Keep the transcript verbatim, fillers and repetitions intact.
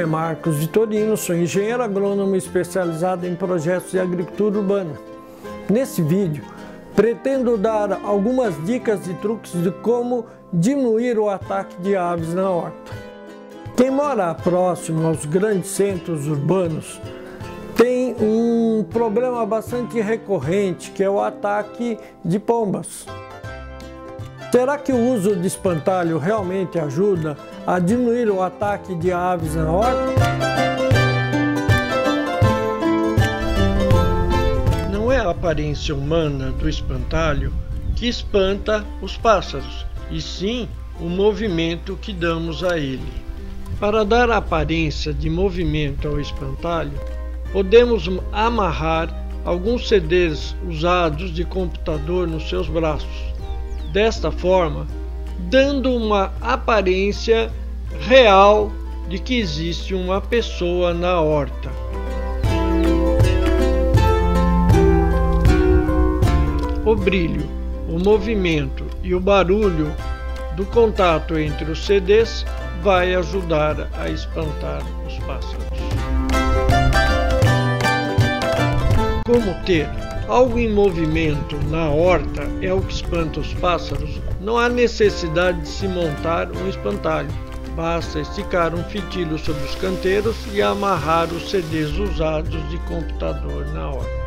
é Marcos Vitorino, sou engenheiro agrônomo especializado em projetos de agricultura urbana. Nesse vídeo, pretendo dar algumas dicas e truques de como diminuir o ataque de aves na horta. Quem mora próximo aos grandes centros urbanos tem um problema bastante recorrente, que é o ataque de pombas. Será que o uso de espantalho realmente ajuda a diminuir o ataque de aves na horta? Não é a aparência humana do espantalho que espanta os pássaros, e sim o movimento que damos a ele. Para dar aparência de movimento ao espantalho, podemos amarrar alguns C Ds usados de computador nos seus braços. Desta forma, dando uma aparência real de que existe uma pessoa na horta. O brilho, o movimento e o barulho do contato entre os C Ds vai ajudar a espantar os pássaros. Como ter algo em movimento na horta é o que espanta os pássaros, não há necessidade de se montar um espantalho. Basta esticar um fitilho sobre os canteiros e amarrar os C Ds usados de computador na horta.